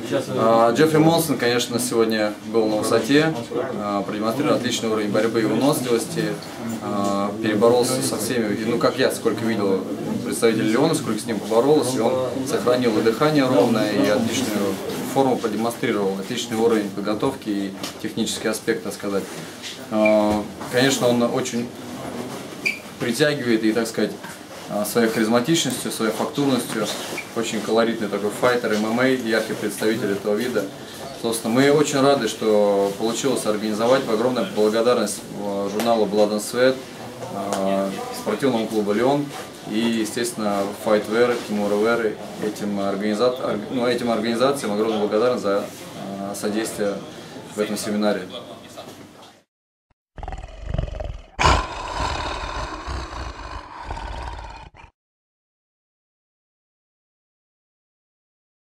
Джеффри Монсон, конечно, сегодня был на высоте, продемонстрировал отличный уровень борьбы и выносливости, переборолся со всеми, ну как я сколько видел представителей Леона, сколько с ним поборолся, и он сохранил и дыхание ровное, и отличную форму продемонстрировал, отличный уровень подготовки и технический аспект, так сказать. Конечно, он очень притягивает и, так сказать, своей харизматичностью, своей фактурностью, очень колоритный такой файтер, ММА, яркий представитель этого вида. Собственно, мы очень рады, что получилось организовать. Огромная благодарность журналу Blood and Sweat, спортивному клубу Леон и, естественно, Fightwear, Тимура Веры, этим организациям огромная благодарность за содействие в этом семинаре.